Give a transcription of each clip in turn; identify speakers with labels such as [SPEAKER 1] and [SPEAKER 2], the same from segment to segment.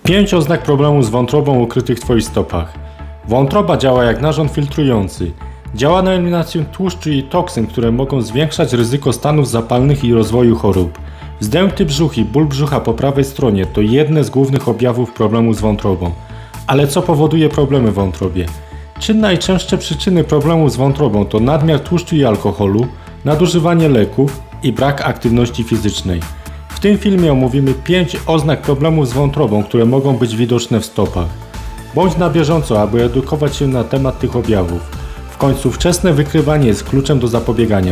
[SPEAKER 1] 5 oznak problemu z wątrobą ukrytych w Twoich stopach. Wątroba działa jak narząd filtrujący. Działa na eliminację tłuszczu i toksyn, które mogą zwiększać ryzyko stanów zapalnych i rozwoju chorób. Wzdęty brzuch i ból brzucha po prawej stronie to jedne z głównych objawów problemu z wątrobą. Ale co powoduje problemy w wątrobie? Czy najczęstsze przyczyny problemu z wątrobą to nadmiar tłuszczu i alkoholu, nadużywanie leków i brak aktywności fizycznej? W tym filmie omówimy 5 oznak problemu z wątrobą, które mogą być widoczne w stopach. Bądź na bieżąco, aby edukować się na temat tych objawów. W końcu wczesne wykrywanie jest kluczem do zapobiegania.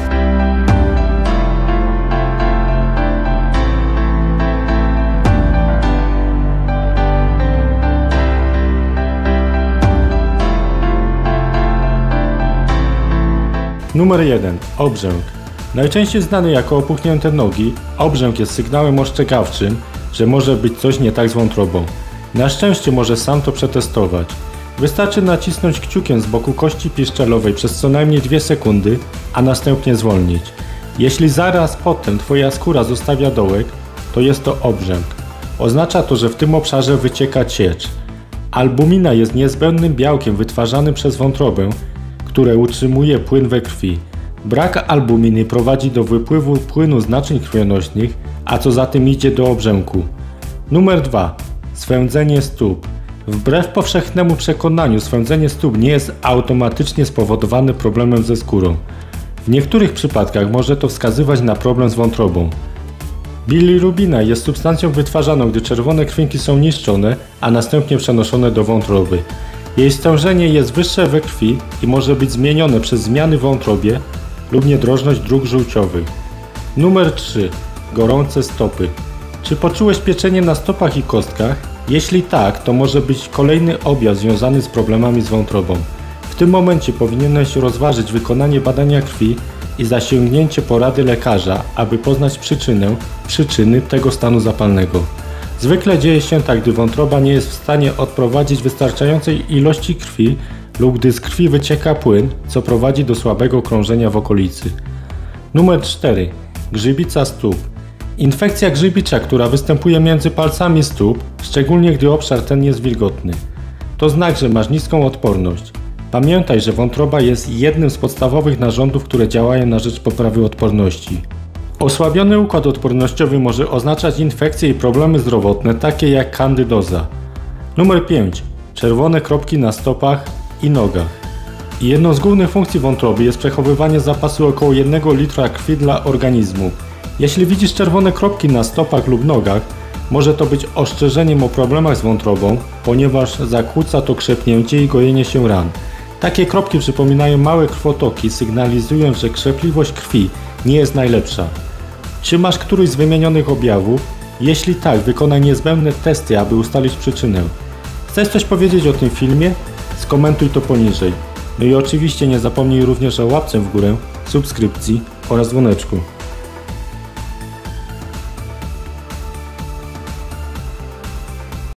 [SPEAKER 1] Numer 1. Obrzęk. Najczęściej znany jako opuchnięte nogi, obrzęk jest sygnałem ostrzegawczym, że może być coś nie tak z wątrobą. Na szczęście może sam to przetestować. Wystarczy nacisnąć kciukiem z boku kości piszczelowej przez co najmniej 2 sekundy, a następnie zwolnić. Jeśli zaraz potem Twoja skóra zostawia dołek, to jest to obrzęk. Oznacza to, że w tym obszarze wycieka ciecz. Albumina jest niezbędnym białkiem wytwarzanym przez wątrobę, które utrzymuje płyn we krwi. Brak albuminy prowadzi do wypływu płynu z naczyń krwionośnych, a co za tym idzie do obrzęku. Numer 2. Swędzenie stóp. Wbrew powszechnemu przekonaniu swędzenie stóp nie jest automatycznie spowodowane problemem ze skórą. W niektórych przypadkach może to wskazywać na problem z wątrobą. Bilirubina jest substancją wytwarzaną, gdy czerwone krwinki są niszczone, a następnie przenoszone do wątroby. Jej stężenie jest wyższe we krwi i może być zmienione przez zmiany w wątrobie lub niedrożność dróg żółciowych. Numer 3. Gorące stopy. Czy poczułeś pieczenie na stopach i kostkach? Jeśli tak, to może być kolejny objaw związany z problemami z wątrobą. W tym momencie powinieneś rozważyć wykonanie badania krwi i zasięgnięcie porady lekarza, aby poznać przyczyny tego stanu zapalnego. Zwykle dzieje się tak, gdy wątroba nie jest w stanie odprowadzić wystarczającej ilości krwi lub gdy z krwi wycieka płyn, co prowadzi do słabego krążenia w okolicy. Numer 4. Grzybica stóp. Infekcja grzybicza, która występuje między palcami stóp, szczególnie gdy obszar ten jest wilgotny. To znak, że masz niską odporność. Pamiętaj, że wątroba jest jednym z podstawowych narządów, które działają na rzecz poprawy odporności. Osłabiony układ odpornościowy może oznaczać infekcje i problemy zdrowotne, takie jak kandydoza. Numer 5. Czerwone kropki na stopach i nogach. Jedną z głównych funkcji wątroby jest przechowywanie zapasu około 1 litra krwi dla organizmu. Jeśli widzisz czerwone kropki na stopach lub nogach, może to być ostrzeżeniem o problemach z wątrobą, ponieważ zakłóca to krzepnięcie i gojenie się ran. Takie kropki przypominają małe krwotoki, sygnalizują, że krzepliwość krwi nie jest najlepsza. Czy masz któryś z wymienionych objawów? Jeśli tak, wykonaj niezbędne testy, aby ustalić przyczynę. Chcesz coś powiedzieć o tym filmie? Skomentuj to poniżej. No i oczywiście nie zapomnij również o łapce w górę, subskrypcji oraz dzwoneczku.